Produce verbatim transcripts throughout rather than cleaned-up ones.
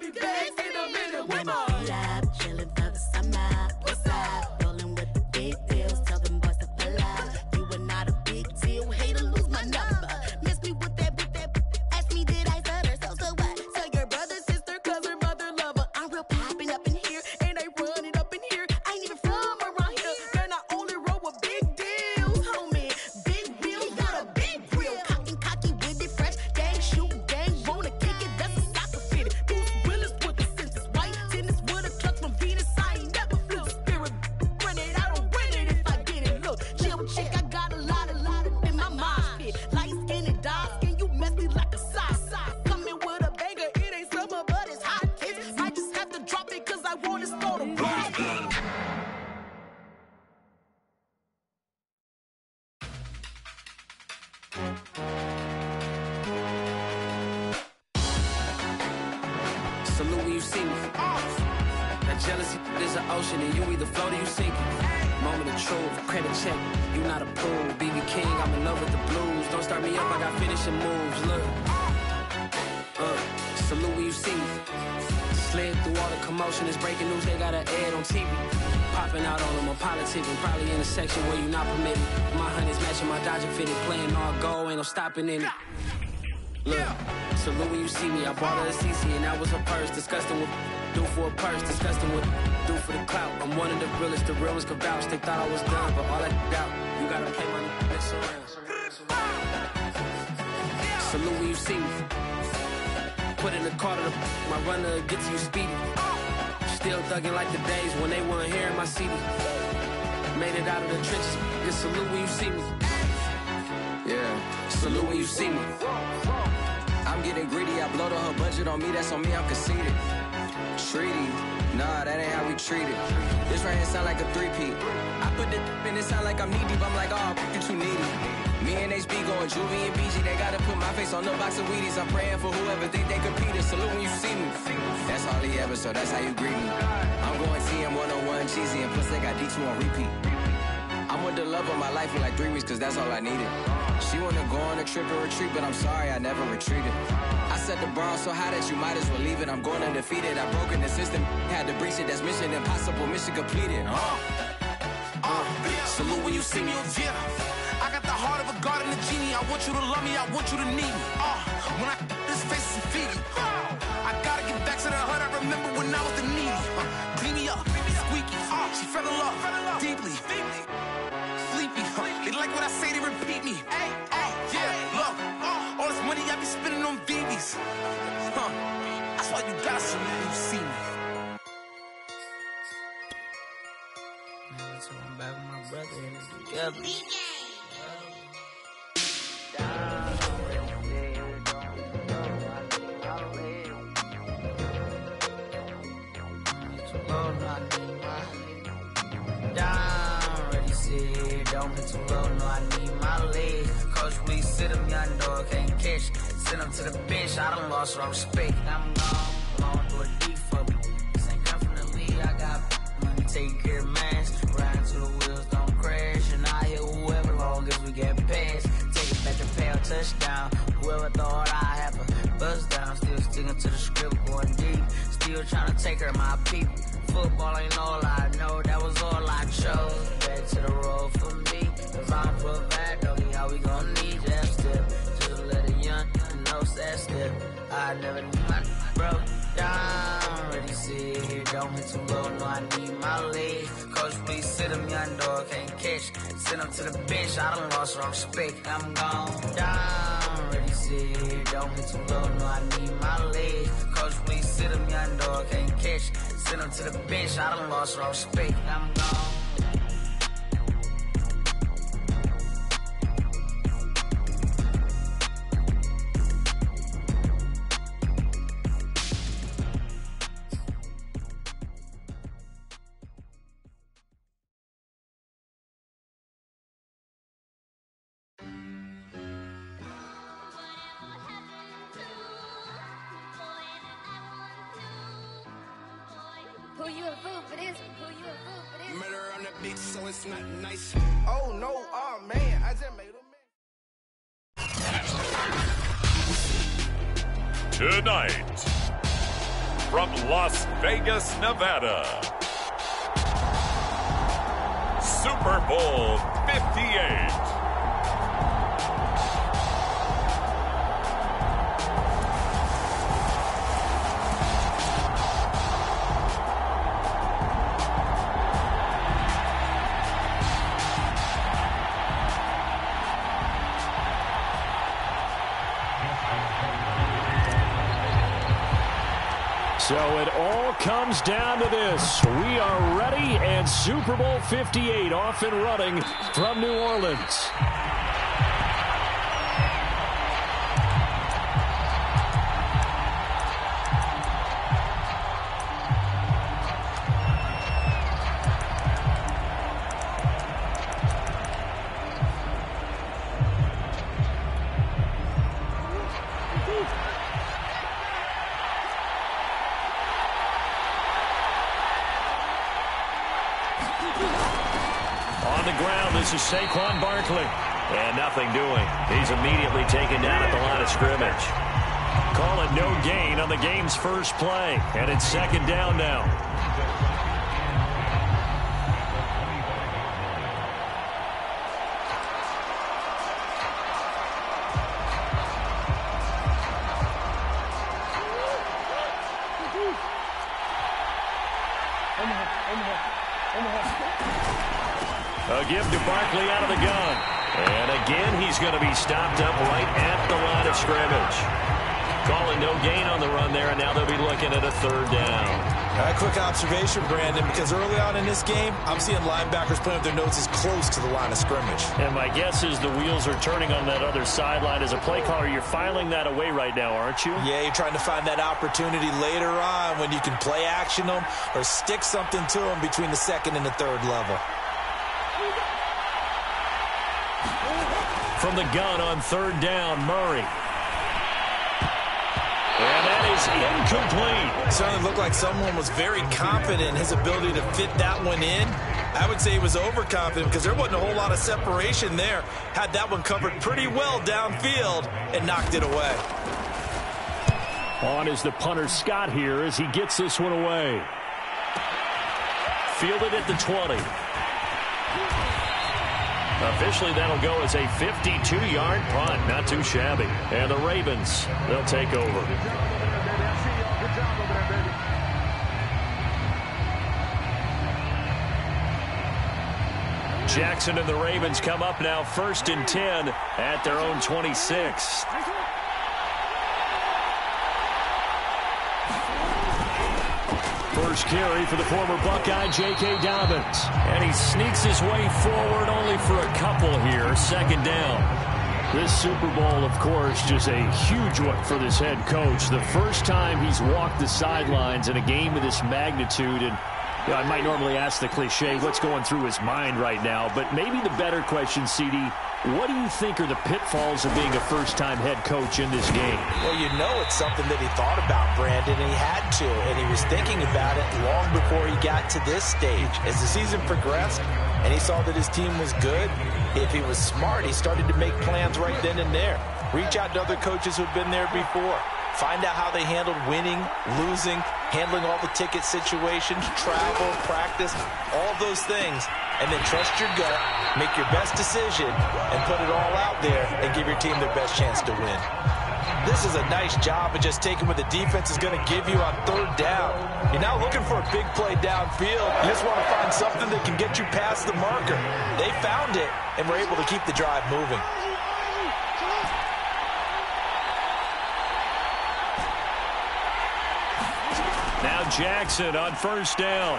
big days in a minute with my lab, chillin' for the summer. What's up? Rolling with the big deals. Tell them boys to pull up. You are not a big deal. Hate to lose my number. Miss me with that, with that. Ask me, did I stutter? So, so what? Tell your brother, sister, cousin, mother, lover. I'm real poppin' up in here, and I run it up in here. I ain't even from around here. Man, I only roll with big deals, homie. Big wheels, got a big grill. Cocky, cocky, with it, fresh. Gang, shoot, gang, wanna kick it. That's a soccer fitted. Bruce Willis with the senses. White tennis with a clutch from Venus. I ain't never flew spirit. Run it, I don't win it if I get it. Look, chill chick, I got a lot, a lot of in my mind pit. Light skin and dark skin, you mess me like a sock. Coming with a banger, it ain't summer, but it's hot. Kids might just have to drop it, cause I wanna start a block. Salute when you see me. That jealousy is an ocean, and you either float or you sink it. Moment of truth, credit check, you not approved. B B King, I'm in love with the blues. Don't start me up, I got finishing moves. Look, uh, salute when you see me. Slid through all the commotion, it's breaking news, they got an ad on T V. Popping out on them, I'm politicking, probably in a section where you not permitted. My honey's matching my Dodger fitted, playing all go, ain't no stopping in it. Look, salute when you see me, I bought her a C C and that was her purse. Disgusting with do for a purse, disgusting with do for the clout. I'm one of the realest, the realest could vouch. They thought I was done, but all that doubt, you gotta play my next around. Salute when you see me. Put in the car to the my runner get to you speedy. Still thugging like the days when they weren't here in my city. Made it out of the trenches. Just salute when you see me. Yeah, salute when you see me. I'm getting greedy, I blowed on her budget on me, that's on me, I'm conceited. Treaty, nah, that ain't how we treat it. This right here sound like a three-peat. I put the in it sound like I'm knee-deep, I'm like, oh, you too needy. Me and H B going Juvie and B G, they gotta put my face on no box of Wheaties. I'm praying for whoever think they competed. Salute when you see me. That's all he ever, so that's how you greet me. I'm going T M one oh one cheesy, and plus they got D two on repeat. I'm with the love of my life for like three weeks, cause that's all I needed. She wanna go on a trip and retreat, but I'm sorry, I never retreated. I set the bar so high that you might as well leave it. I'm going undefeated, I've broken the system. Had to breach it, that's mission impossible, mission completed. Uh, Uh, salute when you see me, yeah. I got the heart of a god and a genie. I want you to love me, I want you to need me. Uh, when I this face is feedy. Uh, I gotta get back to the hood. I remember when I was the needy. Uh, clean me up, squeaky. Uh, she fell in love, deeply. Sleepy. Uh, they like what I say, they repeat me. Uh, yeah, look. Uh, all this money I be spending on B Bs. Huh, that's why you gotta salute when you see me. So I'm back with my brother and it's together. Down, ready, sit, don't be too low, no, I need my leg. Coach, please sit him, young dog, can't catch. Send him to the bench, I done lost all respect. I'm gone, long door deep for me. This ain't come from the league, I got money, take care of mine. Riding to the wheels, don't crash. And I hit whoever long as we get past. Take it back to pay a touchdown. Whoever thought I have a buzz down. Still sticking to the script, going deep. Still trying to take her, my people. Football ain't all I know, that was all I chose. Back to the road for me. Cause I'm for back, don't need how we gon' need that step. Just let a young know that step. I never knew my broke down. Ready, sit here, don't hit too low, no, I need my leg. Coach, please sit him, young dog, can't catch. Send him to the bench, I done lost all respect. I'm gone down. Ready, sit here, don't hit too low, no, I need my leg. Coach, please sit him, young dog, can't catch. Send him to the bench, I done lost all respect. I'm gone. Who you a fool for this? Who you a fool for this? Murder on the beat, so it's not nice. Oh no, oh man, I just made a man. Tonight, from Las Vegas, Nevada, Super Bowl fifty-eight. So it all comes down to this. We are ready, and Super Bowl fifty-eight off and running from New Orleans. On the ground, this is Saquon Barkley. And nothing doing. He's immediately taken down at the line of scrimmage. Call it no gain on the game's first play. And it's second down now. A give to Barkley out of the gun. And again, he's going to be stopped up right at the line of scrimmage. Calling no gain on the run there, and now they'll be looking at a third down. A quick observation, Brandon, because early on in this game, I'm seeing linebackers putting up their noses close to the line of scrimmage. And my guess is the wheels are turning on that other sideline. As a play caller, you're filing that away right now, aren't you? Yeah, you're trying to find that opportunity later on when you can play action them or stick something to them between the second and the third level. From the gun on third down, Murray. And that is incomplete. It certainly looked like someone was very confident in his ability to fit that one in. I would say he was overconfident because there wasn't a whole lot of separation there. Had that one covered pretty well downfield and knocked it away. On is the punter Scott here as he gets this one away. Fielded at the twenty. Officially, that'll go as a fifty-two yard punt. Not too shabby. And the Ravens, they'll take over. Jackson and the Ravens come up now first and ten at their own twenty-six. First carry for the former Buckeye, J K. Dobbins. And he sneaks his way forward only for a couple here. Second down. This Super Bowl, of course, just a huge one for this head coach. The first time he's walked the sidelines in a game of this magnitude. And you know, I might normally ask the cliche, what's going through his mind right now? But maybe the better question, C D, what do you think are the pitfalls of being a first-time head coach in this game? Well, you know it's something that he thought about, Brandon, and he had to. And he was thinking about it long before he got to this stage. As the season progressed and he saw that his team was good, if he was smart, he started to make plans right then and there. Reach out to other coaches who've been there before. Find out how they handled winning, losing, handling all the ticket situations, travel, practice, all those things. And then trust your gut, make your best decision, and put it all out there and give your team their best chance to win. This is a nice job of just taking what the defense is going to give you on third down. You're now looking for a big play downfield. You just want to find something that can get you past the marker. They found it and were able to keep the drive moving. Now Jackson on first down.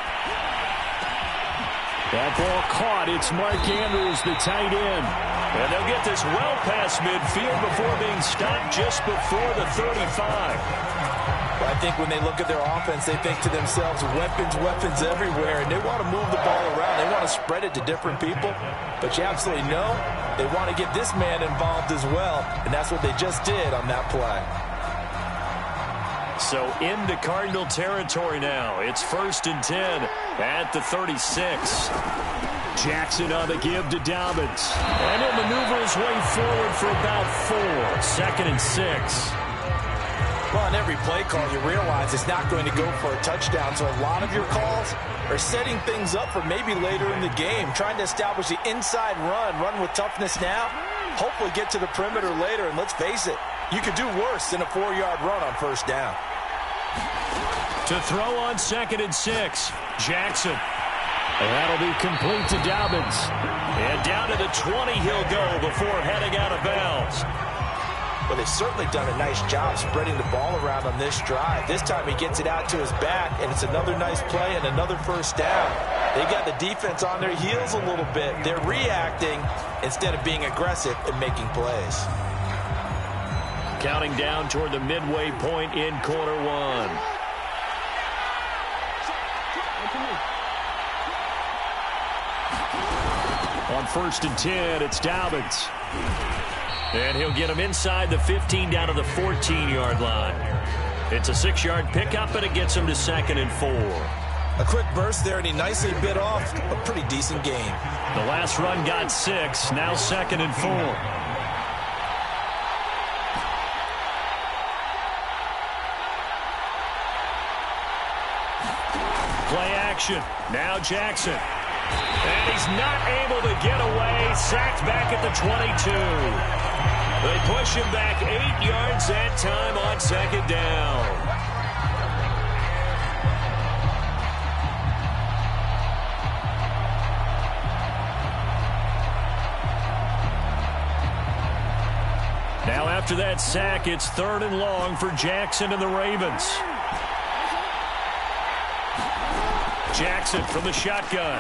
That ball caught. It's Mark Andrews, the tight end. And they'll get this well past midfield before being stopped just before the thirty-five. Well, I think when they look at their offense, they think to themselves, weapons, weapons everywhere, and they want to move the ball around. They want to spread it to different people. But you absolutely know they want to get this man involved as well, and that's what they just did on that play. So into Cardinal territory now. It's first and ten at the thirty-six. Jackson on the give to Dobbins. And he'll maneuver his way forward for about four. Second and six. Well, on every play call, you realize it's not going to go for a touchdown, so a lot of your calls are setting things up for maybe later in the game, trying to establish the inside run, run with toughness now, hopefully get to the perimeter later, and let's face it, you could do worse than a four-yard run on first down. To throw on second and six, Jackson. And that'll be complete to Dobbins. And down to the twenty he'll go before heading out of bounds. Well, they've certainly done a nice job spreading the ball around on this drive. This time he gets it out to his back, and it's another nice play and another first down. They got the defense on their heels a little bit. They're reacting instead of being aggressive and making plays. Counting down toward the midway point in quarter one. On first and ten, it's Dobbins. And he'll get him inside the fifteen down to the fourteen-yard line. It's a six-yard pickup, and it gets him to second and four. A quick burst there, and he nicely bit off a pretty decent gain. The last run got six, now second and four. Play action. Now Jackson. And he's not able to get away. Sacked back at the twenty-two. They push him back eight yards that time on second down. Now after that sack, it's third and long for Jackson and the Ravens. Jackson from the shotgun.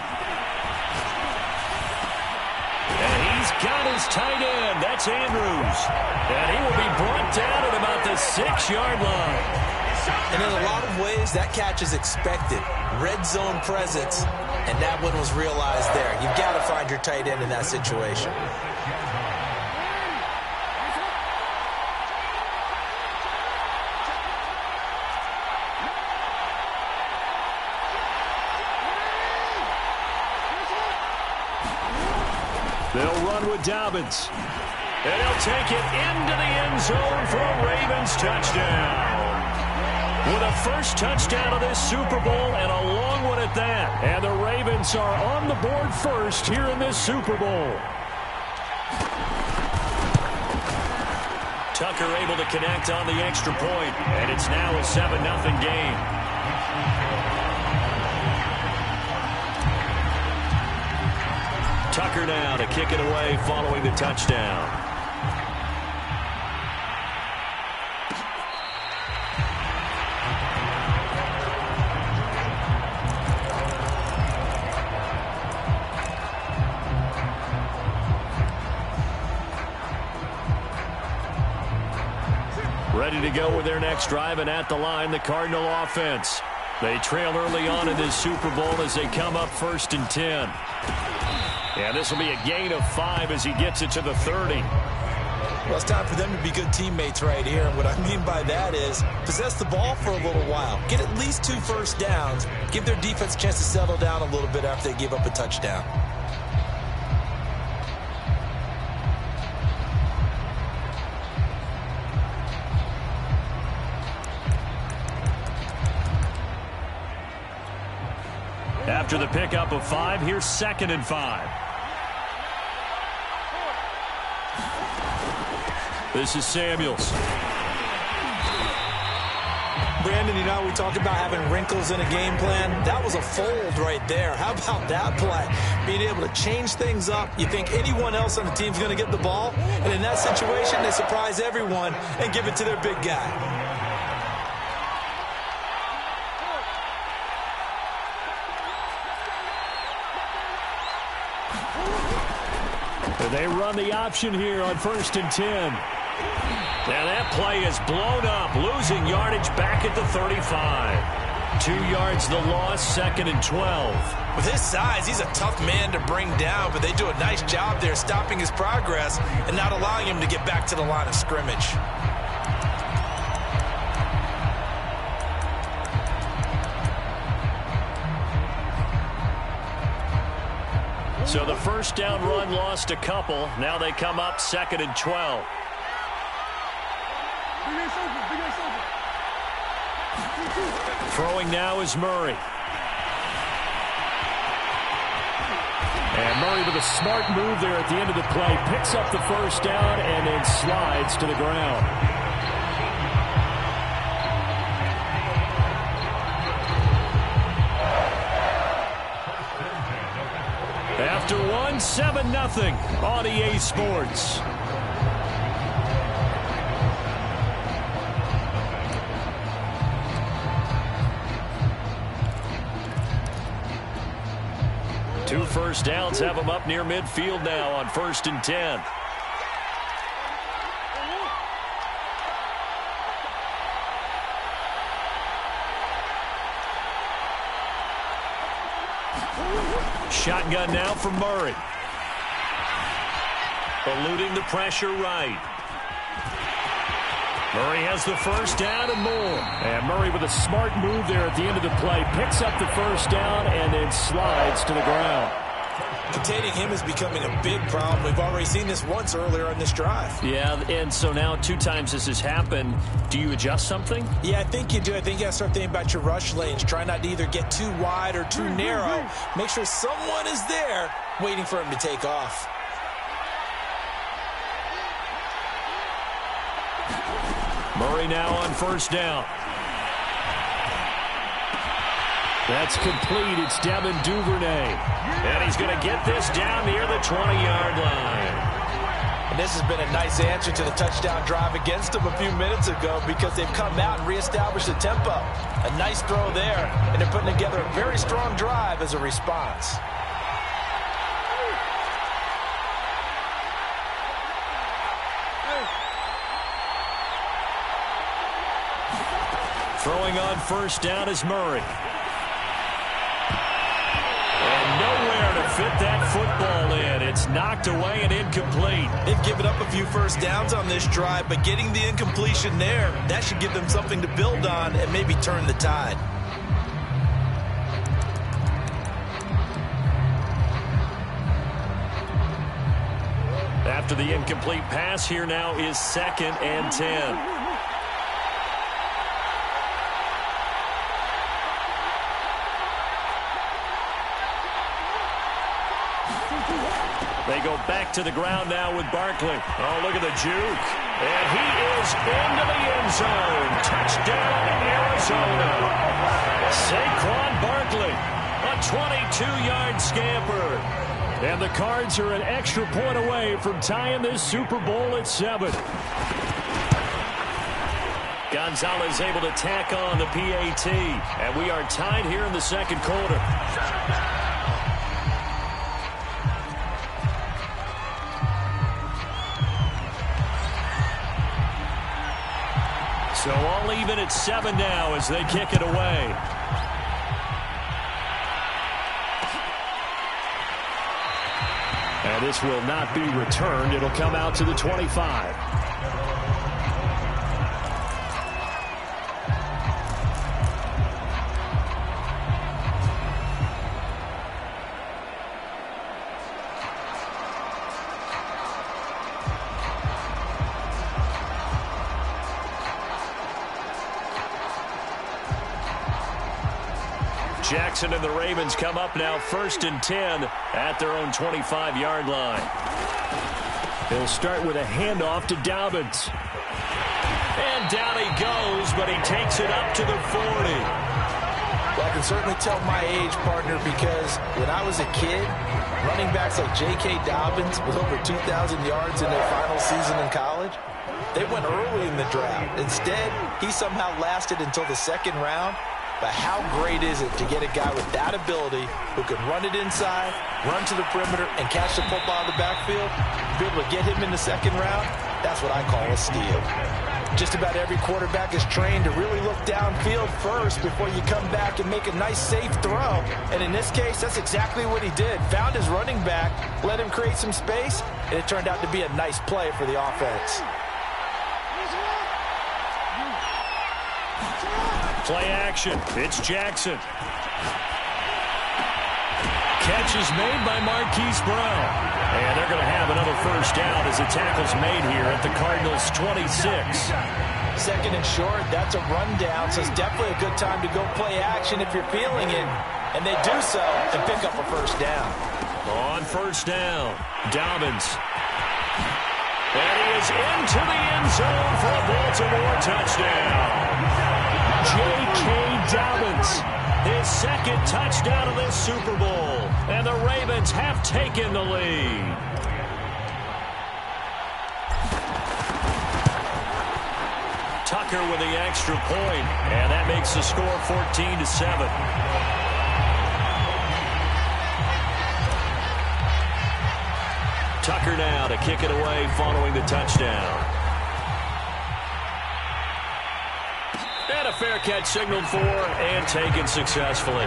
And he's got his tight end. That's Andrews. And he will be brought down at about the six-yard line. And in a lot of ways, that catch is expected. Red zone presence, and that one was realized there. You've got to find your tight end in that situation. They'll run with Dobbins. And he'll take it into the end zone for a Ravens touchdown. With a first touchdown of this Super Bowl and a long one at that. And the Ravens are on the board first here in this Super Bowl. Tucker able to connect on the extra point. And it's now a seven nothing game. Tucker now to kick it away following the touchdown. Ready to go with their next drive, and at the line, the Cardinal offense. They trail early on in this Super Bowl as they come up first and ten. And this will be a gain of five as he gets it to the thirty. Well, it's time for them to be good teammates right here. And what I mean by that is possess the ball for a little while. Get at least two first downs. Give their defense a chance to settle down a little bit after they give up a touchdown. After the pickup of five, here's second and five. This is Samuels. Brandon, you know, we talked about having wrinkles in a game plan. That was a fold right there. How about that play? Being able to change things up. You think anyone else on the team's going to get the ball, and in that situation, they surprise everyone and give it to their big guy. They run the option here on first and ten. Now that play is blown up, losing yardage back at the thirty-five. Two yards the loss, second and twelve. With his size, he's a tough man to bring down, but they do a nice job there stopping his progress and not allowing him to get back to the line of scrimmage. So the first down run lost a couple. Now they come up second and twelve. Throwing now is Murray. And Murray with a smart move there at the end of the play. Picks up the first down and then slides to the ground. After one, seven nothing on E A Sports. Two first downs have them up near midfield now on first and ten. Shotgun now from Murray. Eluding the pressure right. Murray has the first down and more. And Murray with a smart move there at the end of the play. Picks up the first down and then slides to the ground. Containing him is becoming a big problem. We've already seen this once earlier on this drive. Yeah, and so now two times this has happened. Do you adjust something? Yeah, I think you do. I think you got to start thinking about your rush lanes. Try not to either get too wide or too narrow. Make sure someone is there waiting for him to take off. Murray now on first down. That's complete. It's Devin Duvernay. And he's going to get this down near the twenty-yard line. And this has been a nice answer to the touchdown drive against them a few minutes ago because they've come out and reestablished the tempo. A nice throw there, and they're putting together a very strong drive as a response. Throwing on first down is Murray. And nowhere to fit that football in. It's knocked away and incomplete. They've given up a few first downs on this drive, but getting the incompletion there, that should give them something to build on and maybe turn the tide. After the incomplete pass, here now is second and ten. They go back to the ground now with Barkley. Oh, look at the juke. And he is into the end zone. Touchdown, Arizona. Saquon Barkley, a twenty-two-yard scamper. And the Cards are an extra point away from tying this Super Bowl at seven. Gonzalez able to tack on the P A T. And we are tied here in the second quarter. So all even at seven now as they kick it away. And this will not be returned. It'll come out to the twenty-five. Jackson and the Ravens come up now first and ten at their own twenty-five-yard line. He'll start with a handoff to Dobbins. And down he goes, but he takes it up to the forty. Well, I can certainly tell my age, partner, because when I was a kid, running backs like J K. Dobbins with over two thousand yards in their final season in college, they went early in the draft. Instead, he somehow lasted until the second round. But how great is it to get a guy with that ability who can run it inside, run to the perimeter, and catch the football in the backfield? Be able to get him in the second round, that's what I call a steal. Just about every quarterback is trained to really look downfield first before you come back and make a nice, safe throw. And in this case, that's exactly what he did. Found his running back, let him create some space, and it turned out to be a nice play for the offense. Play action. It's Jackson. Catch is made by Marquise Brown. And they're going to have another first down as the tackle's made here at the Cardinals' twenty-six. Second and short, that's a rundown, so it's definitely a good time to go play action if you're feeling it. And they do so and pick up a first down. On first down, Dobbins. And he is into the end zone for a Baltimore touchdown. J K. Dobbins, his second touchdown of this Super Bowl. And the Ravens have taken the lead. Tucker with the extra point, and that makes the score fourteen to seven. Tucker now to kick it away following the touchdown. And a fair catch signaled for and taken successfully.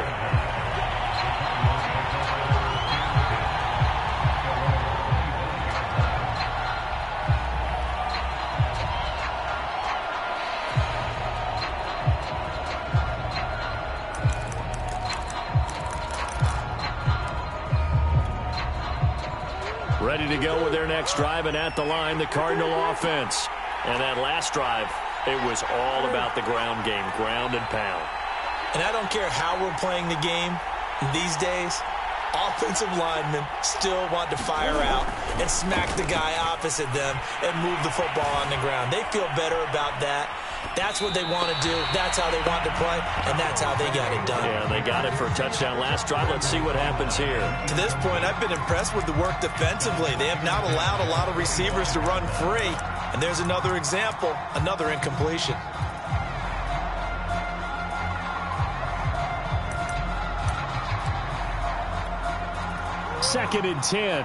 Ready to go with their next drive, and at the line, the Cardinal offense. And that last drive, it was all about the ground game, ground and pound. And I don't care how we're playing the game these days, offensive linemen still want to fire out and smack the guy opposite them and move the football on the ground. They feel better about that. That's what they want to do. That's how they want to play, and that's how they got it done. Yeah, they got it for a touchdown last drive. Let's see what happens here. To this point, I've been impressed with the work defensively. They have not allowed a lot of receivers to run free. And there's another example, another incompletion. Second and ten.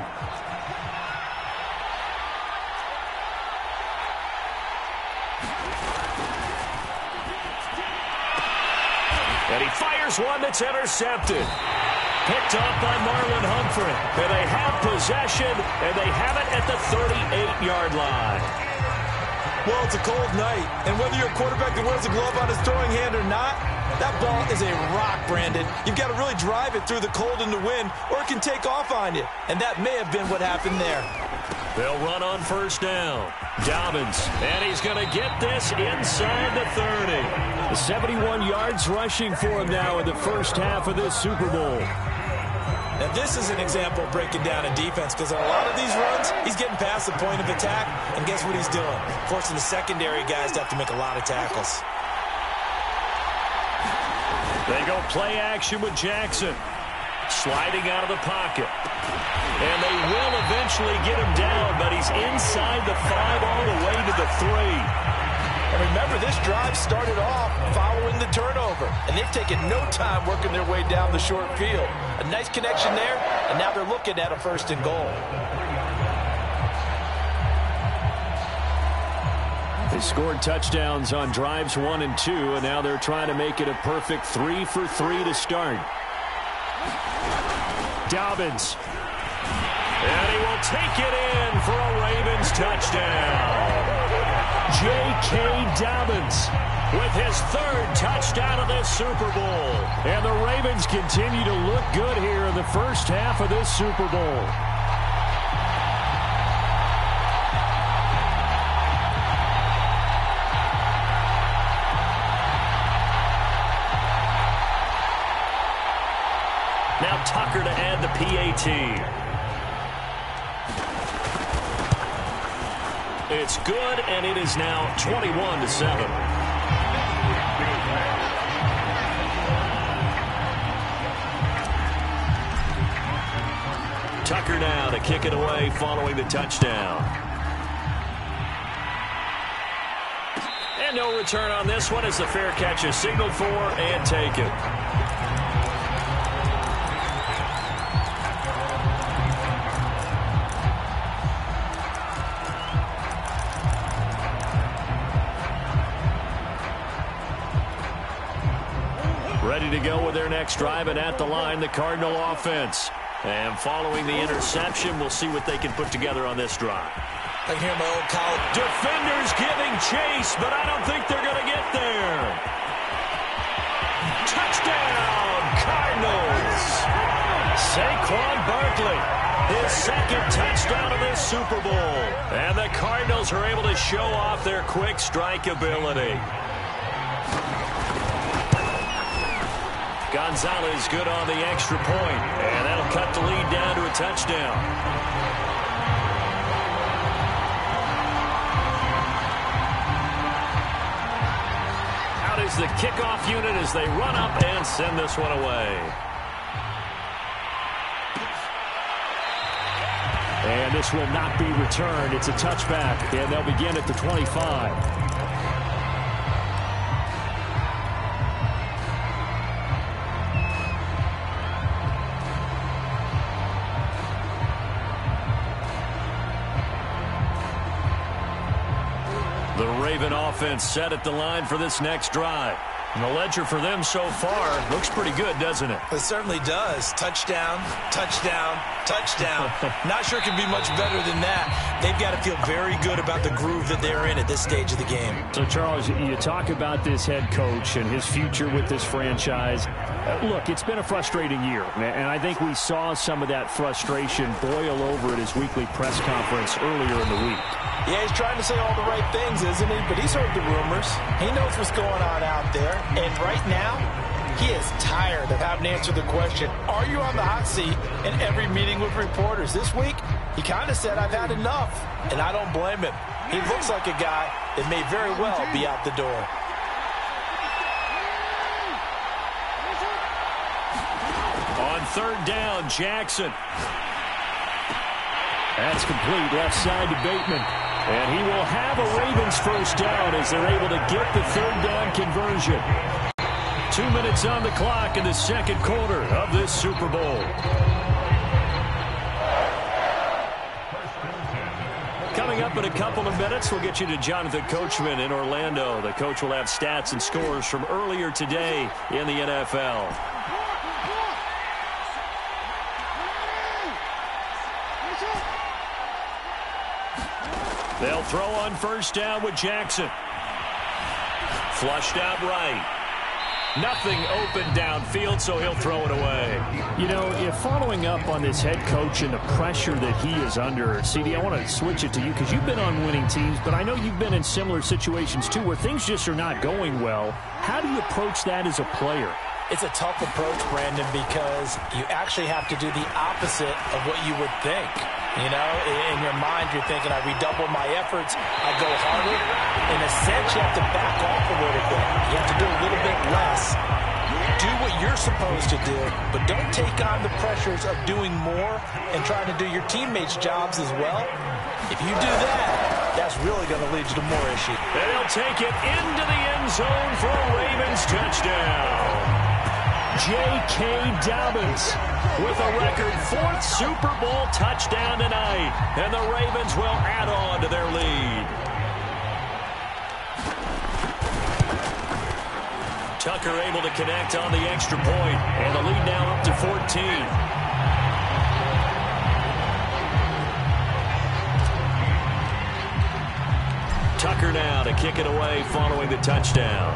And he fires one that's intercepted. Picked off by Marlon Humphrey. And they have possession, and they have it at the thirty-eight-yard line. Well, it's a cold night, and whether you're a quarterback that wears a glove on his throwing hand or not, that ball is a rock, Brandon. You've got to really drive it through the cold and the wind, or it can take off on you. And that may have been what happened there. They'll run on first down. Dobbins, and he's going to get this inside the thirty. seventy-one yards rushing for him now in the first half of this Super Bowl. Now, this is an example of breaking down a defense, because on a lot of these runs, he's getting past the point of attack, and guess what he's doing? Forcing the secondary guys to have to make a lot of tackles. They go play action with Jackson. Sliding out of the pocket. And they will eventually get him down, but he's inside the five all the way to the three. And remember, this drive started off following the turnover, and they've taken no time working their way down the short field. A nice connection there, and now they're looking at a first and goal. They scored touchdowns on drives one and two, and now they're trying to make it a perfect three for three to start. Dobbins. And he will take it in for a Ravens touchdown. J K. Dobbins with his third touchdown of this Super Bowl. And the Ravens continue to look good here in the first half of this Super Bowl. Now Tucker to add the P A T. It's good, and it is now twenty-one to seven. Tucker now to kick it away following the touchdown. And no return on this one as the fair catch is signaled for and taken. Ready to go with their next drive, and at the line, the Cardinal offense. And following the interception, we'll see what they can put together on this drive. I can hear my old college. Defenders giving chase, but I don't think they're going to get there. Touchdown, Cardinals. Saquon Barkley, his second touchdown of this Super Bowl. And the Cardinals are able to show off their quick strike ability. Gonzalez good on the extra point, and that'll cut the lead down to a touchdown. Out is the kickoff unit as they run up and send this one away. And this will not be returned. It's a touchback, and they'll begin at the twenty-five. The Raven offense set at the line for this next drive. And the ledger for them so far looks pretty good, doesn't it? It certainly does. Touchdown, touchdown, touchdown. Not sure it can be much better than that. They've got to feel very good about the groove that they're in at this stage of the game. So, Charles, you talk about this head coach and his future with this franchise. Uh, look, it's been a frustrating year, and I think we saw some of that frustration boil over at his weekly press conference earlier in the week. Yeah, he's trying to say all the right things, isn't he? But he's heard the rumors. He knows what's going on out there. And right now, he is tired of having to answer the question, are you on the hot seat in every meeting with reporters? This week, he kind of said, I've had enough. And I don't blame him. He looks like a guy that may very well be out the door. On third down, Jackson. That's complete left side to Bateman. And he will have a Ravens first down as they're able to get the third down conversion. Two minutes on the clock in the second quarter of this Super Bowl. Coming up in a couple of minutes, we'll get you to Jonathan Coachman in Orlando. The coach will have stats and scores from earlier today in the N F L. They'll throw on first down with Jackson. Flushed out right. Nothing open downfield, so he'll throw it away. You know, if following up on this head coach and the pressure that he is under, C D, I want to switch it to you because you've been on winning teams, but I know you've been in similar situations too where things just are not going well. How do you approach that as a player? It's a tough approach, Brandon, because you actually have to do the opposite of what you would think. You know, in your mind, you're thinking, I redouble my efforts, I go harder. In a sense, you have to back off a little bit. You have to do a little bit less. Do what you're supposed to do, but don't take on the pressures of doing more and trying to do your teammates' jobs as well. If you do that, that's really going to lead you to more issues. And they'll take it into the end zone for a Ravens touchdown. J K. Dobbins with a record fourth Super Bowl touchdown tonight. And the Ravens will add on to their lead. Tucker able to connect on the extra point, and the lead now up to fourteen. Tucker now to kick it away following the touchdown.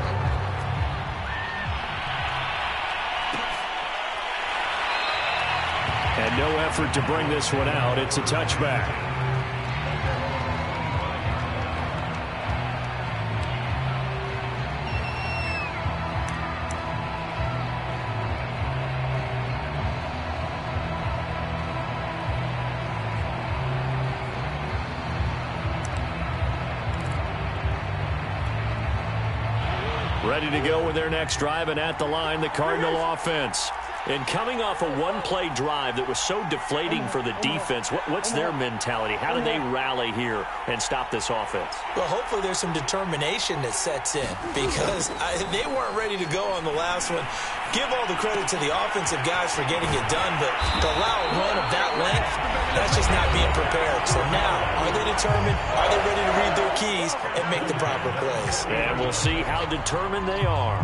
And no effort to bring this one out. It's a touchback. Ready to go with their next drive, and at the line, the Cardinal offense. And coming off a one-play drive that was so deflating for the defense, what, what's their mentality? How do they rally here and stop this offense? Well, hopefully there's some determination that sets in because I, they weren't ready to go on the last one. Give all the credit to the offensive guys for getting it done, but to allow a run of that length, that's just not being prepared. So now, are they determined? Are they ready to read their keys and make the proper plays? And we'll see how determined they are.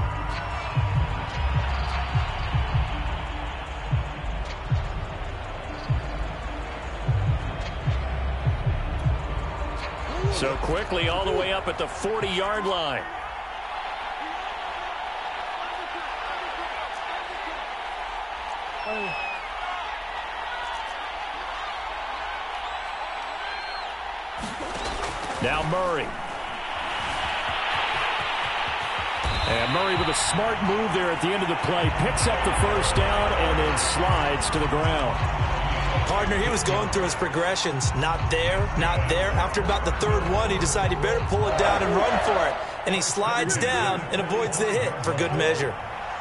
So quickly all the way up at the forty-yard line. Now Murray. And Murray with a smart move there at the end of the play. Picks up the first down and then slides to the ground. Partner, he was going through his progressions. Not there, not there. After about the third one, he decided he better pull it down and run for it. And he slides down and avoids the hit for good measure.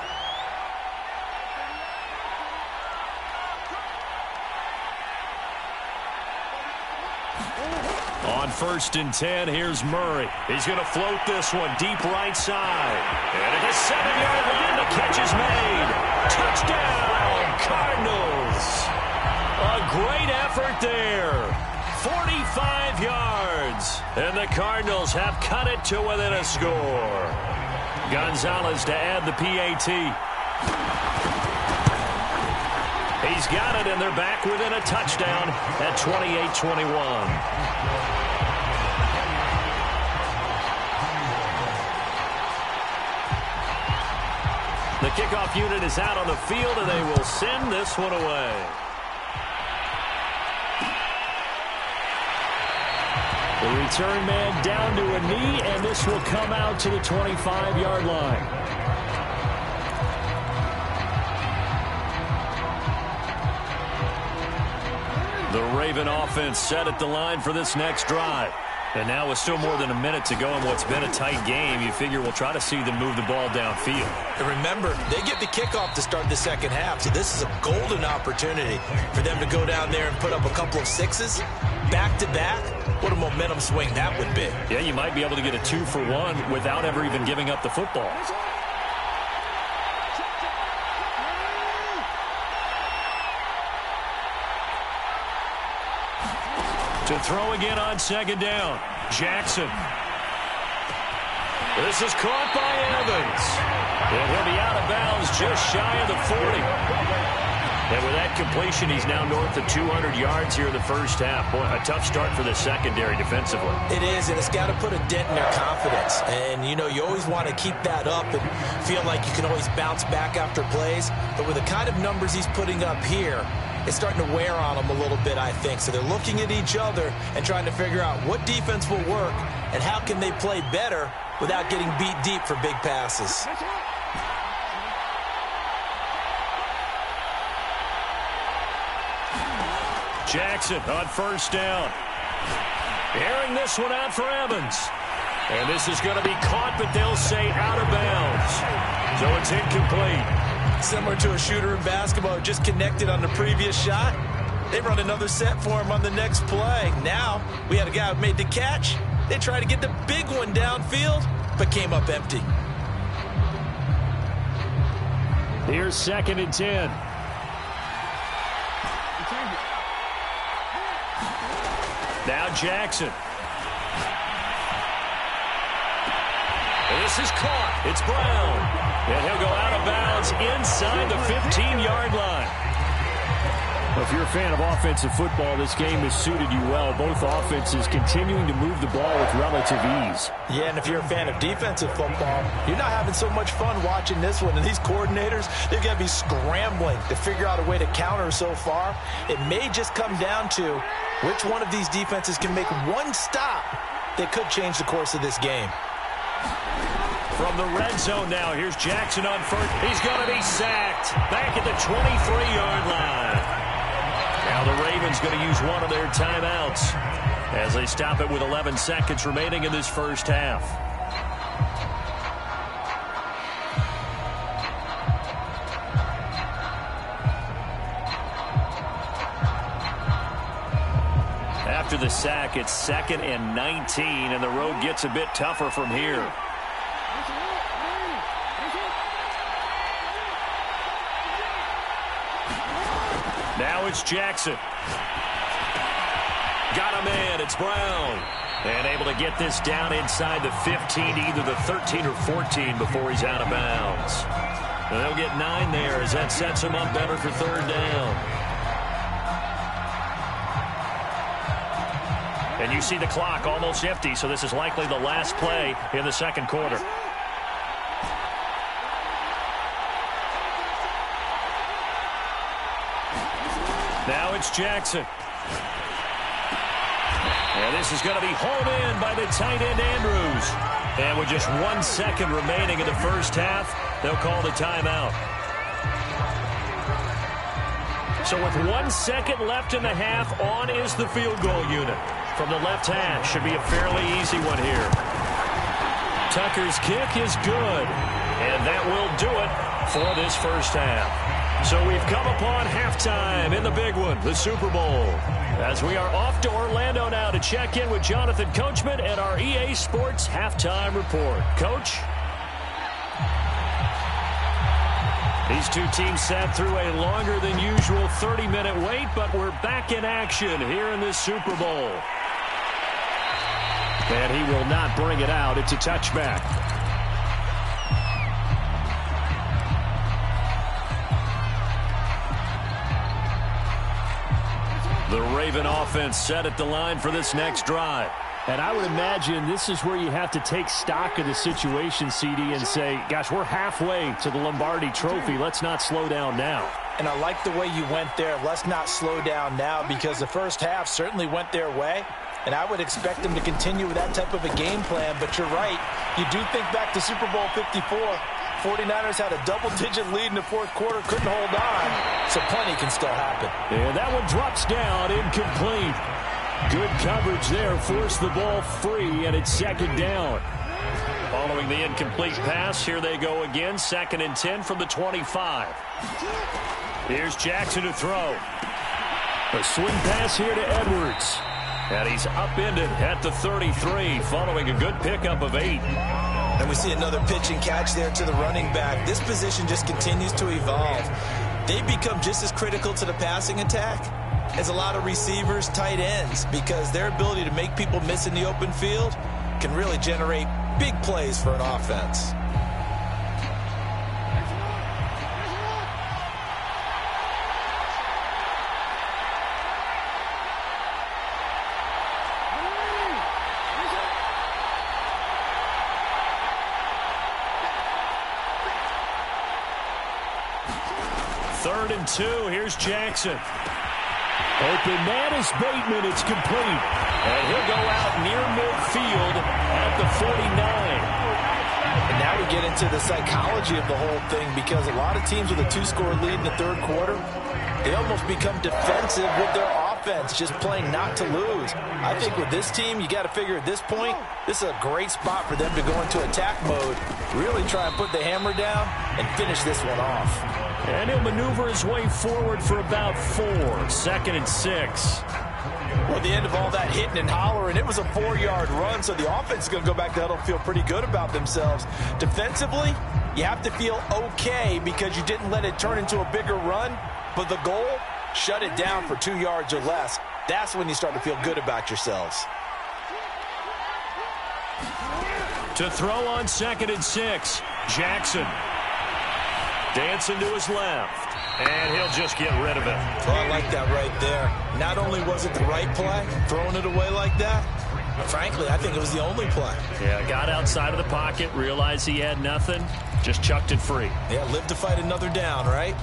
On first and ten, here's Murray. He's going to float this one deep right side. And at the seven-yard line, the catch is made. Touchdown, Cardinals. A great effort there. forty-five yards. And the Cardinals have cut it to within a score. Gonzalez to add the P A T. He's got it, and they're back within a touchdown at twenty-eight twenty-one. The kickoff unit is out on the field, and they will send this one away. The return man down to a knee, and this will come out to the twenty-five-yard line. The Raven offense set at the line for this next drive. And now with still more than a minute to go in what's been a tight game, you figure we'll try to see them move the ball downfield. And remember, they get the kickoff to start the second half, so this is a golden opportunity for them to go down there and put up a couple of sixes back-to-back. What a momentum swing that would be. Yeah, you might be able to get a two for one without ever even giving up the football. To throw again on second down. Jackson. This is caught by Evans. And he'll be out of bounds just shy of the forty. And with that completion, he's now north of two hundred yards here in the first half. Boy, a tough start for the secondary defensively. It is, and it's got to put a dent in their confidence. And, you know, you always want to keep that up and feel like you can always bounce back after plays. But with the kind of numbers he's putting up here, it's starting to wear on them a little bit, I think. So they're looking at each other and trying to figure out what defense will work and how can they play better without getting beat deep for big passes. Jackson on first down. Airing this one out for Evans. And this is going to be caught, but they'll say out of bounds. So it's incomplete. Similar to a shooter in basketball who just connected on the previous shot. They run another set for him on the next play. Now, we had a guy who made the catch. They tried to get the big one downfield, but came up empty. Here's second and ten. Now Jackson. This is caught. It's Brown. And he'll go out of bounds inside the fifteen-yard line. Well, if you're a fan of offensive football, this game has suited you well. Both offenses continuing to move the ball with relative ease. Yeah, and if you're a fan of defensive football, you're not having so much fun watching this one. And these coordinators, they've got to be scrambling to figure out a way to counter so far. It may just come down to which one of these defenses can make one stop that could change the course of this game. From the red zone now, here's Jackson on first. He's going to be sacked back at the twenty-three-yard line. Now the Ravens going to use one of their timeouts as they stop it with eleven seconds remaining in this first half. After the sack, it's second and nineteen, and the road gets a bit tougher from here. Now it's Jackson. Got a man. It's Brown. And able to get this down inside the fifteen to either the thirteen or fourteen before he's out of bounds. And they'll get nine there as that sets him up better for third down. And you see the clock almost empty, so this is likely the last play in the second quarter. Now it's Jackson. And this is going to be hauled in by the tight end, Andrews. And with just one second remaining in the first half, they'll call the timeout. So with one second left in the half, on is the field goal unit. From the left hash, should be a fairly easy one here. Tucker's kick is good. And that will do it for this first half. So we've come upon halftime in the big one, the Super Bowl. As we are off to Orlando now to check in with Jonathan Coachman and our E A Sports Halftime Report. Coach? These two teams sat through a longer than usual thirty minute wait, but we're back in action here in this Super Bowl. And he will not bring it out. It's a touchback. The Raven offense set at the line for this next drive. And I would imagine this is where you have to take stock of the situation, C D, and say, gosh, we're halfway to the Lombardi Trophy. Let's not slow down now. And I like the way you went there. Let's not slow down now, because the first half certainly went their way. And I would expect them to continue with that type of a game plan. But you're right. You do think back to Super Bowl fifty-four. forty-niners had a double-digit lead in the fourth quarter, couldn't hold on, so plenty can still happen. And that one drops down, incomplete. Good coverage there, forced the ball free, and it's second down. Following the incomplete pass, here they go again, second and ten from the twenty-five. Here's Jackson to throw. A swing pass here to Edwards. And he's upended at the thirty-three, following a good pickup of eight. And we see another pitch and catch there to the running back. This position just continues to evolve. They become just as critical to the passing attack as a lot of receivers, tight ends, because their ability to make people miss in the open field can really generate big plays for an offense. Third and two. Here's Jackson. Open man is Bateman. It's complete. And he'll go out near midfield at the forty-nine. And now we get into the psychology of the whole thing, because a lot of teams with a two-score lead in the third quarter, they almost become defensive with their offense, just playing not to lose. I think with this team, you got to figure at this point, this is a great spot for them to go into attack mode, really try and put the hammer down and finish this one off. And he'll maneuver his way forward for about four. Second and six. Well, at the end of all that hitting and hollering, it was a four-yard run, so the offense is going to go back to huddle and feel pretty good about themselves. Defensively, you have to feel okay because you didn't let it turn into a bigger run, but the goal, shut it down for two yards or less. That's when you start to feel good about yourselves. To throw on second and six, Jackson. Dancing to his left, and he'll just get rid of it. Well, I like that right there. Not only was it the right play, throwing it away like that, but frankly, I think it was the only play. Yeah, got outside of the pocket, realized he had nothing, just chucked it free. Yeah, live to fight another down, right?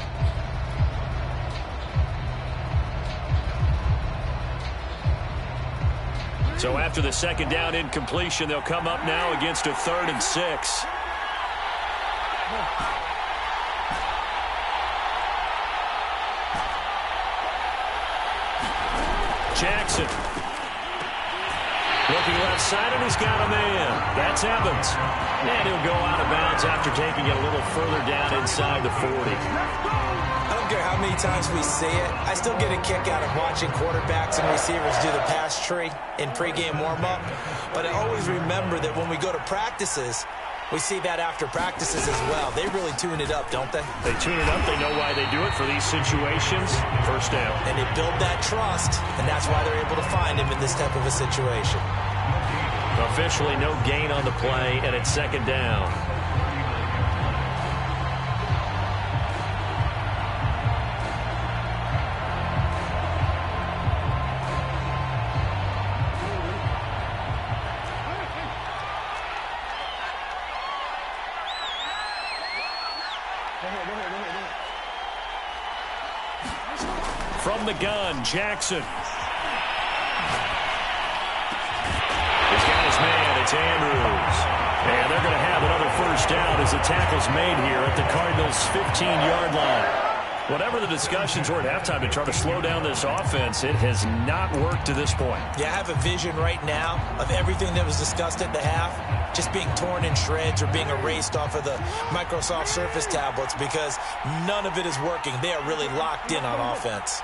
So after the second down incompletion, they'll come up now against a third and six. Jackson. Looking left side, and he's got a man. That's Evans. And he'll go out of bounds after taking it a little further down inside the forty. I don't care how many times we see it. I still get a kick out of watching quarterbacks and receivers do the pass tree in pregame warm-up. But I always remember that when we go to practices, we see that after practices as well. They really tune it up, don't they? They tune it up. They know why they do it for these situations. First down. And they build that trust, and that's why they're able to find him in this type of a situation. Officially no gain on the play, and it's second down. From the gun, Jackson. It's Andrews. And they're going to have another first down as the tackle's made here at the Cardinals' fifteen-yard line. Whatever the discussions were at halftime to try to slow down this offense, it has not worked to this point. Yeah, I have a vision right now of everything that was discussed at the half just being torn in shreds or being erased off of the Microsoft Surface tablets because none of it is working. They are really locked in on offense.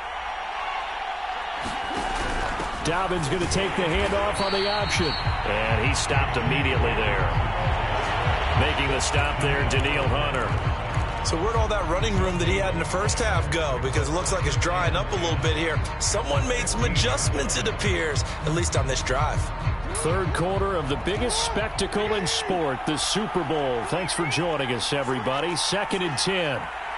Dobbins going to take the handoff on the option. And he stopped immediately there. Making the stop there, Danielle Hunter. So where'd all that running room that he had in the first half go? Because it looks like it's drying up a little bit here. Someone made some adjustments, it appears, at least on this drive. Third quarter of the biggest spectacle in sport, the Super Bowl. Thanks for joining us, everybody. Second and ten.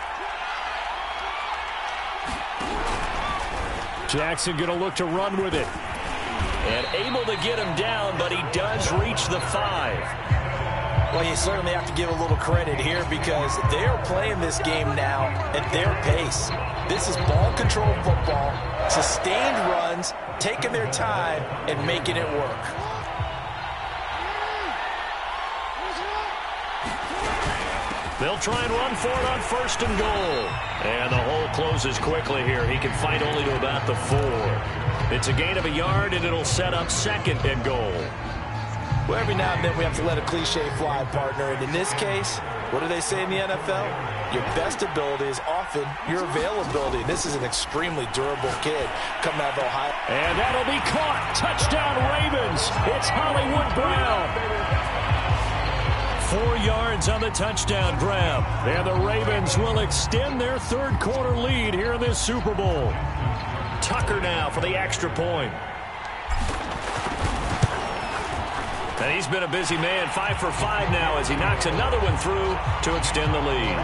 Jackson going to look to run with it. And able to get him down, but he does reach the five. Well, you certainly have to give a little credit here because they are playing this game now at their pace. This is ball control football, sustained runs, taking their time, and making it work. They'll try and run for it on first and goal. And the hole closes quickly here. He can fight only to about the four. It's a gain of a yard, and it'll set up second and goal. Well, every now and then we have to let a cliche fly, partner. And in this case, what do they say in the N F L? Your best ability is often your availability. This is an extremely durable kid coming out of Ohio. And that'll be caught. Touchdown, Ravens. It's Hollywood Brown. Four yards on the touchdown grab. And the Ravens will extend their third quarter lead here in this Super Bowl. Tucker now for the extra point. And he's been a busy man, five for five now as he knocks another one through to extend the lead.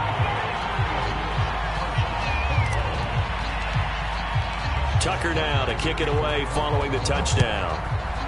Tucker now to kick it away following the touchdown.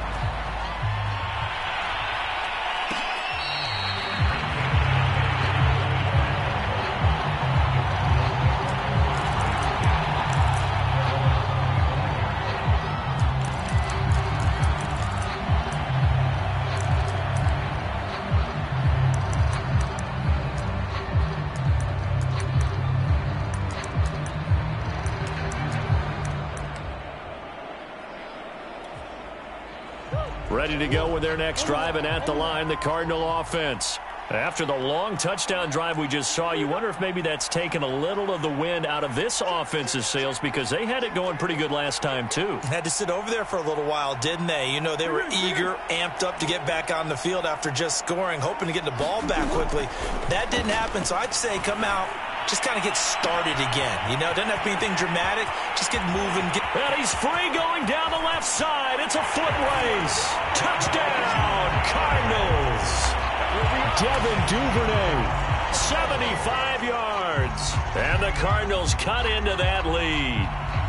Ready to go with their next drive, and at the line, the Cardinal offense. After the long touchdown drive we just saw, you wonder if maybe that's taken a little of the wind out of this offense's sails because they had it going pretty good last time, too. Had to sit over there for a little while, didn't they? You know, they were eager, amped up to get back on the field after just scoring, hoping to get the ball back quickly. That didn't happen, so I'd say come out, just kind of get started again. You know, doesn't have to be anything dramatic. Just get moving. Get and he's free going down the left side. It's a foot race. Touchdown, Cardinals. Devin Duvernay, seventy-five yards. And the Cardinals cut into that lead.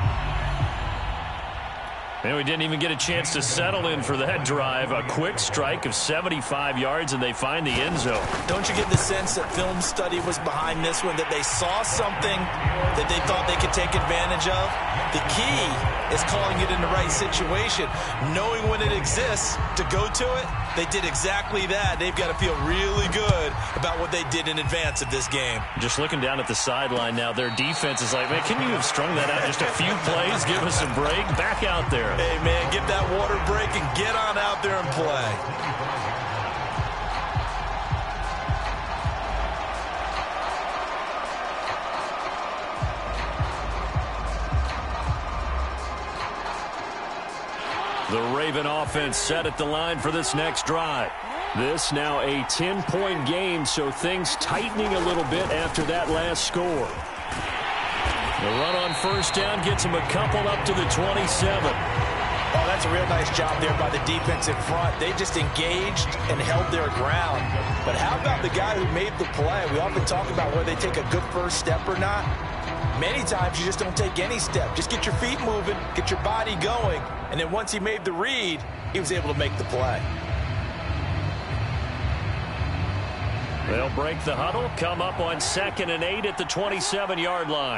And we didn't even get a chance to settle in for that drive. A quick strike of seventy-five yards, and they find the end zone. Don't you get the sense that film study was behind this one, that they saw something that they thought they could take advantage of? The key is calling it in the right situation, knowing when it exists to go to it. They did exactly that. They've got to feel really good about what they did in advance of this game. Just looking down at the sideline now, their defense is like, man, can you have strung that out just a few plays? Give us a break. Back out there. Hey, man, get that water break and get on out there and play. The Raven offense set at the line for this next drive. This now a ten-point game, so things tightening a little bit after that last score. The run on first down gets him a couple up to the twenty-seven. Oh, that's a real nice job there by the defense in front. They just engaged and held their ground. But how about the guy who made the play? We often talk about whether they take a good first step or not. Many times you just don't take any step. Just get your feet moving, get your body going, and then once he made the read, he was able to make the play. They'll break the huddle, come up on second and eight at the twenty-seven-yard line.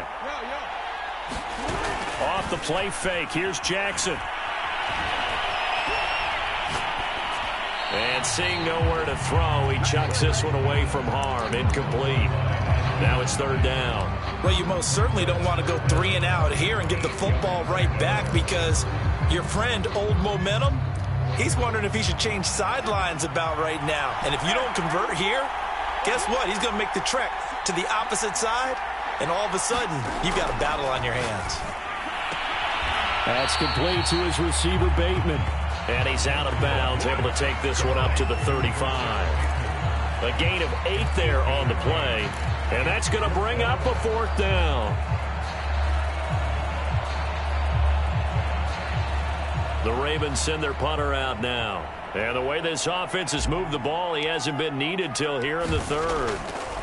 Off the play fake, here's Jackson. And seeing nowhere to throw, he chucks this one away from harm. Incomplete. Now it's third down. Well, you most certainly don't want to go three and out here and get the football right back, because your friend, Old Momentum, he's wondering if he should change sidelines about right now. And if you don't convert here, guess what? He's going to make the trek to the opposite side, and all of a sudden, you've got a battle on your hands. That's complete to his receiver, Bateman. And he's out of bounds, able to take this one up to the thirty-five. A gain of eight there on the play. And that's going to bring up a fourth down. The Ravens send their punter out now. And the way this offense has moved the ball, he hasn't been needed till here in the third.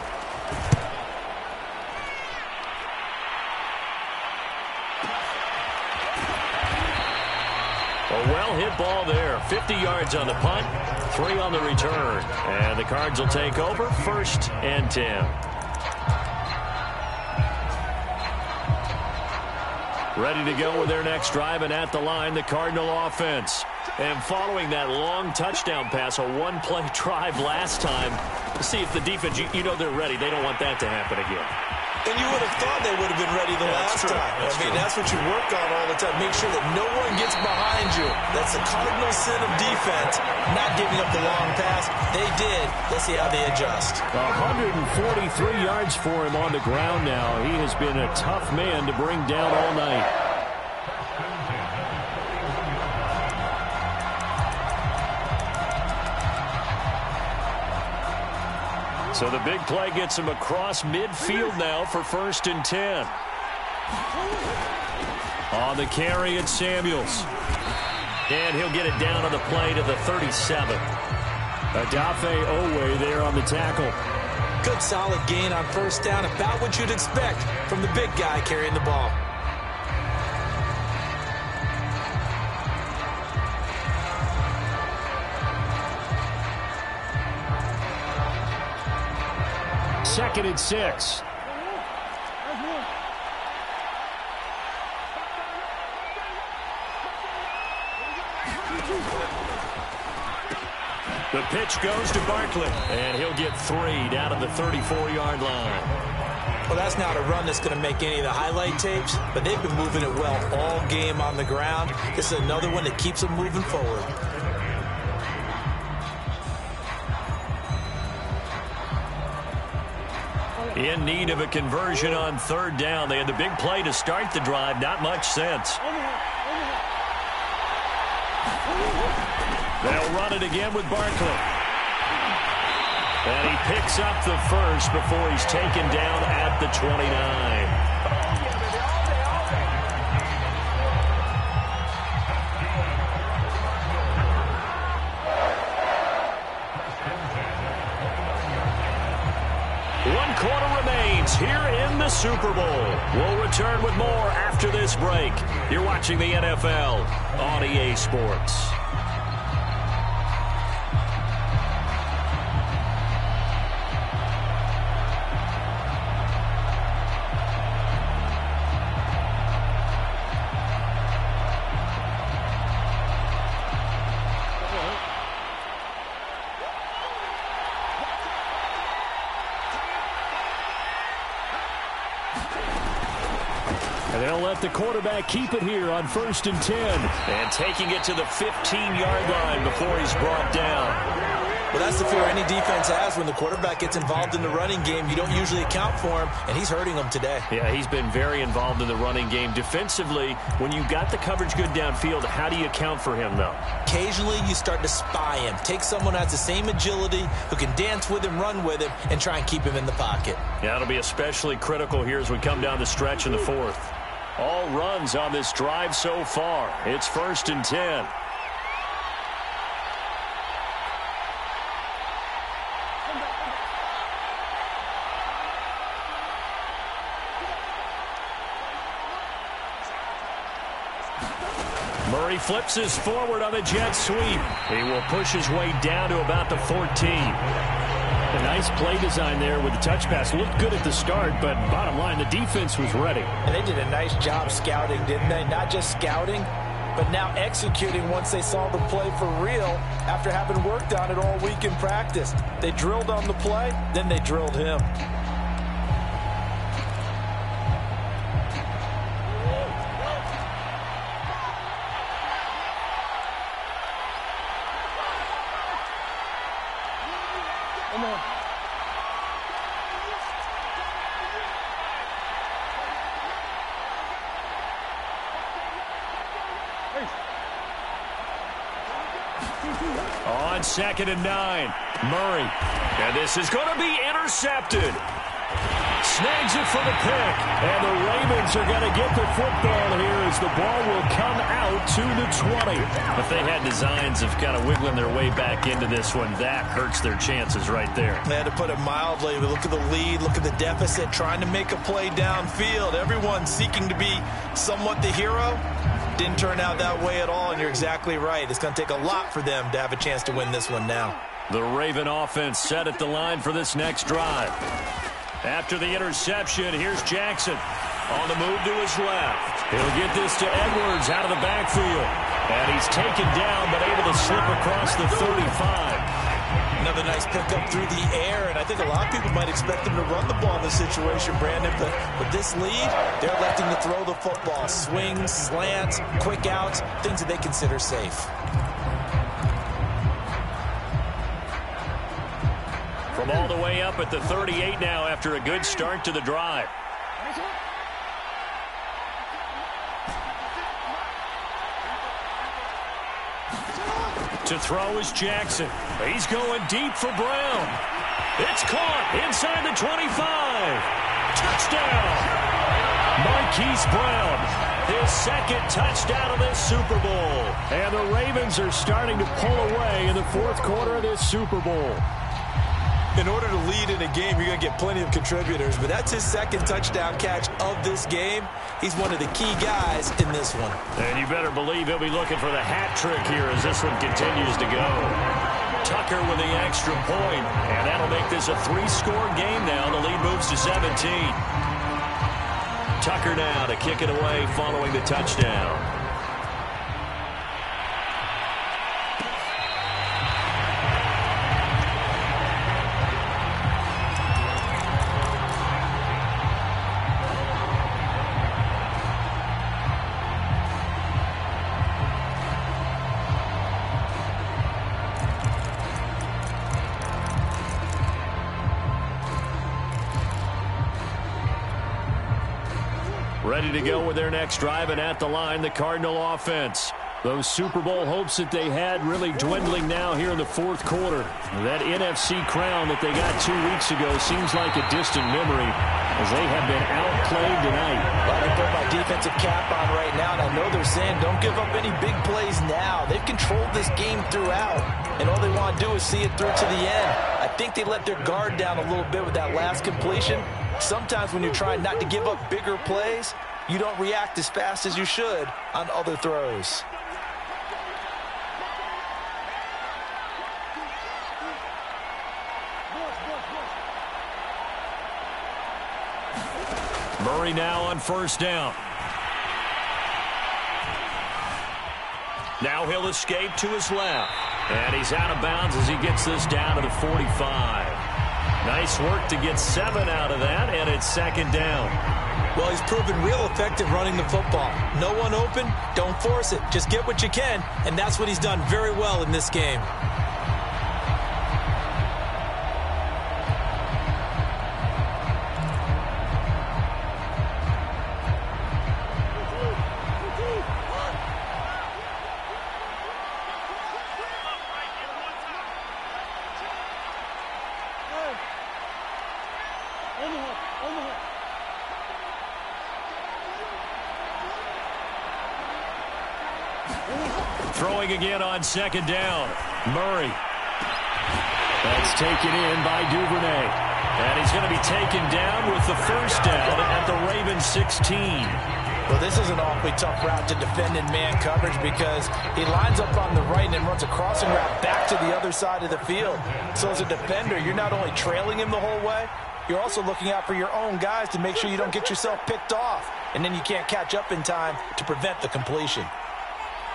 A well-hit ball there. fifty yards on the punt, three on the return. And the Cards will take over first and ten. Ready to go with their next drive, and at the line, the Cardinal offense. And following that long touchdown pass, a one-play drive last time, to see if the defense, you, you know they're ready. They don't want that to happen again. And you would have thought they would have been ready the yeah, last time. That's I mean, true. that's what you work on all the time. Make sure that no one gets behind you. That's the cardinal sin of defense, not giving up the long pass. They did. Let's see how they adjust. one hundred forty-three yards for him on the ground now. He has been a tough man to bring down all night. So the big play gets him across midfield now for first and ten. On the carry, it's Samuels. And he'll get it down on the play to the thirty-seven. Odafe Owe there on the tackle. Good solid gain on first down, about what you'd expect from the big guy carrying the ball. Second and six. The pitch goes to Barkley, and he'll get three down at the thirty-four-yard line. Well, that's not a run that's going to make any of the highlight tapes, but they've been moving it well all game on the ground. This is another one that keeps them moving forward. In need of a conversion on third down. They had the big play to start the drive. Not much sense. They'll run it again with Barkley. And he picks up the first before he's taken down at the twenty-nine. One quarter remains here in the Super Bowl. We'll return with more after this break. You're watching the N F L on E A Sports. The quarterback keep it here on first and ten. And taking it to the fifteen-yard line before he's brought down. Well, that's the fear any defense has when the quarterback gets involved in the running game. You don't usually account for him, and he's hurting them today. Yeah, he's been very involved in the running game. Defensively, when you got the coverage good downfield, how do you account for him, though? Occasionally, you start to spy him. Take someone who has the same agility, who can dance with him, run with him, and try and keep him in the pocket. Yeah, it'll be especially critical here as we come down the stretch in the fourth. All runs on this drive so far. It's first and ten. Murray flips his forward on the jet sweep. He will push his way down to about the fourteen. A nice play design there with the touch pass. Looked good at the start, but bottom line, the defense was ready. And they did a nice job scouting, didn't they? Not just scouting, but now executing once they saw the play for real after having worked on it all week in practice. They drilled on the play, then they drilled him. Come on. On second and nine, Murray. And this is going to be intercepted. Snags it for the pick. And the Ravens are going to get the football here as the ball will come out to the twenty. If they had designs of kind of wiggling their way back into this one, that hurts their chances right there. They had to put it mildly. But look at the lead, look at the deficit, trying to make a play downfield. Everyone seeking to be somewhat the hero. Didn't turn out that way at all, and you're exactly right. It's going to take a lot for them to have a chance to win this one now. The Raven offense set at the line for this next drive. After the interception, here's Jackson on the move to his left. He'll get this to Edwards out of the backfield. And he's taken down, but able to slip across the thirty-five. Another nice pickup through the air, and I think a lot of people might expect them to run the ball in this situation, Brandon, but with this lead, they're electing to throw the football. Swings, slants, quick outs, things that they consider safe. From all the way up at the thirty-eight now after a good start to the drive. To throw is Jackson. He's going deep for Brown. It's caught inside the twenty-five. Touchdown. Marquise Brown, his second touchdown of this Super Bowl. And the Ravens are starting to pull away in the fourth quarter of this Super Bowl. In order to lead in a game, you're going to get plenty of contributors, but that's his second touchdown catch of this game. He's one of the key guys in this one. And you better believe he'll be looking for the hat trick here as this one continues to go. Tucker with the extra point, and that'll make this a three-score game now. The lead moves to seventeen. Tucker now to kick it away following the touchdown. Ready to go with their next drive, and at the line, the Cardinal offense. Those Super Bowl hopes that they had really dwindling now here in the fourth quarter. That N F C crown that they got two weeks ago seems like a distant memory as they have been outplayed tonight. Well, I can put my defensive cap on right now, and I know they're saying don't give up any big plays now. They've controlled this game throughout, and all they want to do is see it through to the end. I think they let their guard down a little bit with that last completion. Sometimes when you're trying not to give up bigger plays, you don't react as fast as you should on other throws. Murray now on first down. Now he'll escape to his left. And he's out of bounds as he gets this down to the forty-five. Nice work to get seven out of that, and it's second down. Well, he's proven real effective running the football. No one open, don't force it. Just get what you can, and that's what he's done very well in this game. Throwing again on second down. Murray. That's taken in by Duvernay. And he's going to be taken down with the first down at the Ravens sixteen. Well, this is an awfully tough route to defend in man coverage because he lines up on the right and then runs a crossing route back to the other side of the field. So as a defender, you're not only trailing him the whole way, you're also looking out for your own guys to make sure you don't get yourself picked off. And then you can't catch up in time to prevent the completion.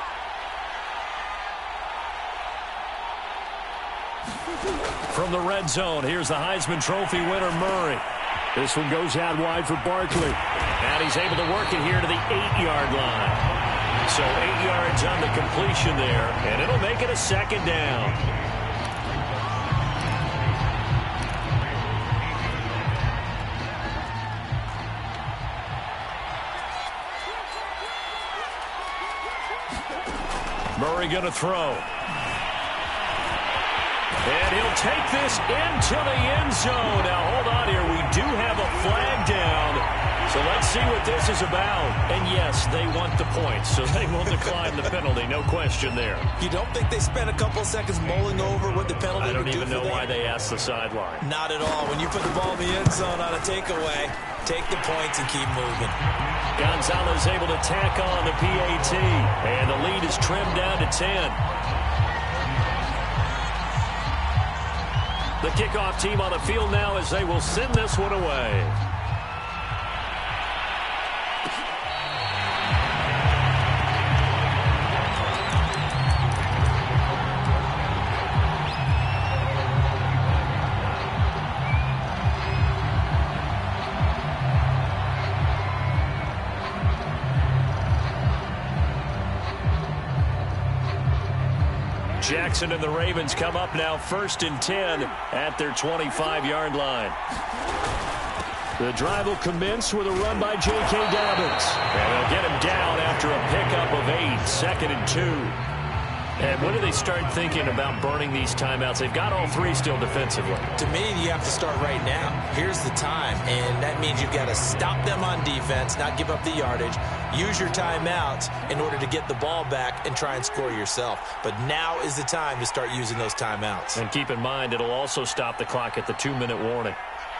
From the red zone, here's the Heisman Trophy winner, Murray. This one goes out wide for Barkley. And he's able to work it here to the eight-yard line. So eight yards on the completion there, and it'll make it a second down. Murray going to throw. And he'll take this into the end zone. Now, hold on here. We do have a flag down. So let's see what this is about. And, yes, they want the points, so they will decline the penalty. No question there. You don't think they spent a couple seconds mulling over what the penalty I don't would do even for know them? why they asked the sideline. Not at all. When you put the ball in the end zone on a takeaway, take the points and keep moving. Gonzalez able to tack on the P A T. And the lead is trimmed down to ten. The kickoff team on the field now as they will send this one away. Jackson and the Ravens come up now first and ten at their twenty-five-yard line. The drive will commence with a run by J K. Dobbins. And they'll get him down after a pickup of eight, second and two. And when do they start thinking about burning these timeouts? They've got all three still defensively. To me, you have to start right now. Here's the time, and that means you've got to stop them on defense, not give up the yardage, use your timeouts in order to get the ball back and try and score yourself. But now is the time to start using those timeouts. And keep in mind, it'll also stop the clock at the two-minute warning.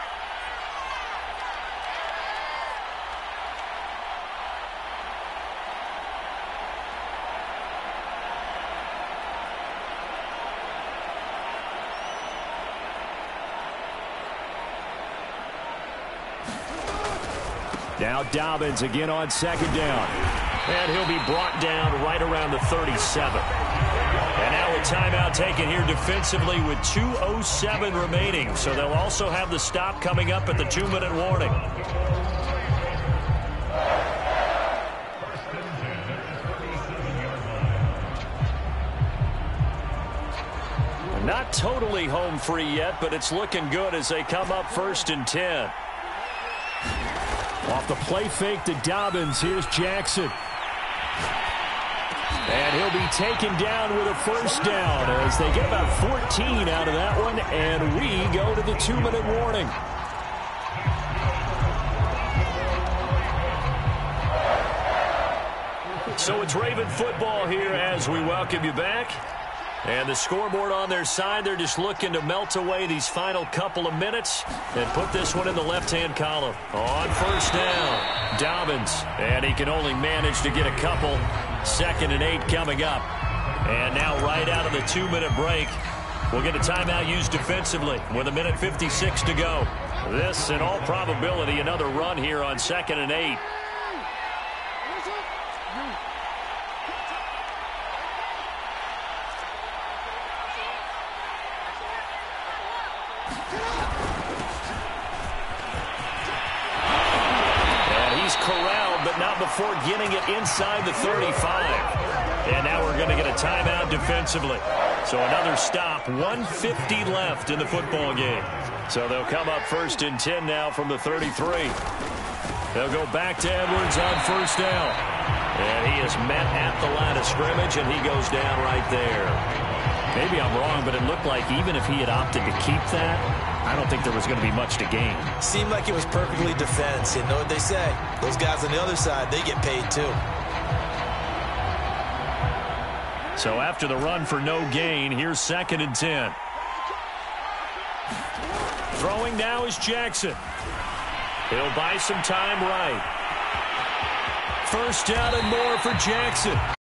Now Dobbins again on second down. And he'll be brought down right around the thirty-seven. And now a timeout taken here defensively with two oh seven remaining. So they'll also have the stop coming up at the two-minute warning. Not totally home free yet, but it's looking good as they come up first and ten. Off the play fake to Dobbins, here's Jackson. And he'll be taken down with a first down as they get about fourteen out of that one, and we go to the two-minute warning. So it's Raven football here as we welcome you back. And the scoreboard on their side, they're just looking to melt away these final couple of minutes and put this one in the left-hand column. On first down, Dobbins. And he can only manage to get a couple. Second and eight coming up. And now right out of the two-minute break, we'll get a timeout used defensively with a minute fifty-six to go. This, in all probability, another run here on second and eight. Before getting it inside the thirty-five. And now we're going to get a timeout defensively. So another stop, one fifty left in the football game. So they'll come up first and ten now from the thirty-three. They'll go back to Edwards on first down. And he is met at the line of scrimmage, and he goes down right there. Maybe I'm wrong, but it looked like even if he had opted to keep that, I don't think there was going to be much to gain. Seemed like it was perfectly defense. You know what they say? Those guys on the other side, they get paid too. So after the run for no gain, here's second and ten. Throwing now is Jackson. He'll buy some time right. First down and more for Jackson.